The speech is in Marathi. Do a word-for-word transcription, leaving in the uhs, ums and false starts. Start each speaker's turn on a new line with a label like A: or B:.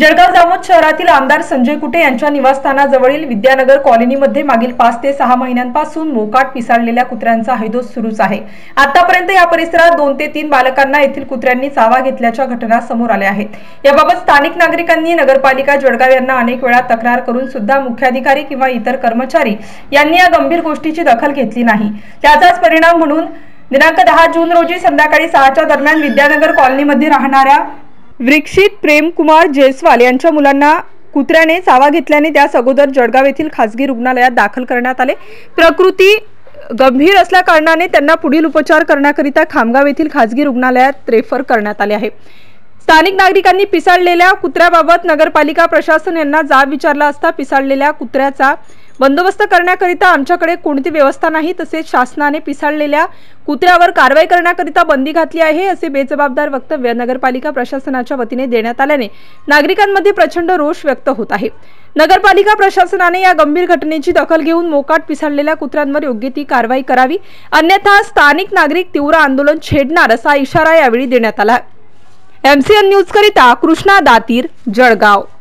A: जळगाव जामोद शहरातील आमदार संजय कुटे यांच्या निवासस्थानाजवळील विद्यानगर कॉलनीमध्ये मागील पाच ते सहा महिन्यांपासून मोकाट पिसाळलेल्या कुत्र्यांचा हैदोस सुरूच आहे। आतापर्यंत या परिसरात दोन ते तीन बालकांना येथील कुत्र्यांनी चावा घेतल्याच्या घटना समोर आल्या आहेत। याबाबत स्थानिक नागरिकांनी नगरपालिका जळगाव यांना अनेक वेळा तक्रार करून सुद्धा मुख्याधिकारी किंवा इतर कर्मचारी यांनी या गंभीर गोष्टीची दखल घेतली नाही। त्याचाच परिणाम म्हणून दिनांक दहा जून रोजी संध्याकाळी सहाच्या दरम्यान विद्यानगर कॉलनीमध्ये राहणाऱ्या वृक्षित प्रेमकुमार जयस्वाल यांच्या मुलांना कुत्र्याने चावा घेतल्याने त्यास अगोदर जळगाव येथील खासगी रुग्णालयात दाखल करण्यात आले। प्रकृती गंभीर असल्या कारणाने त्यांना पुढील उपचार करण्याकरिता खामगाव येथील खासगी रुग्णालयात रेफर करण्यात आले आहे। स्थानिक नागरिकांनी पिसाळलेल्या कुत्र्याबाबत नगरपालिका प्रशासन यांना जाब विचारला असता पिसाळलेल्या कुत्र्याचा बंदोबस्त करण्याकरिता आमच्याकडे कोणती व्यवस्था नाही, तसेच शासनाने पिसाळलेल्या कुत्र्यावर कारवाई करण्याकरिता बंदी घातली आहे असे बेजबाबदार वक्तव्य नगरपालिका प्रशासनाच्या वतीने देण्यात आल्याने नागरिकांमध्ये प्रचंड रोष व्यक्त होत आहे। नगरपालिका प्रशासनाने या गंभीर घटनेची दखल घेऊन मोकाट पिसाळलेल्या कुत्र्यांवर योग्य ती कारवाई करावी, अन्यथा स्थानिक नागरिक तीव्र आंदोलन छेडणार असा इशारा यावेळी देण्यात आला। एमसीएन न्यूज करिता कृष्णा दातीर, जळगाव।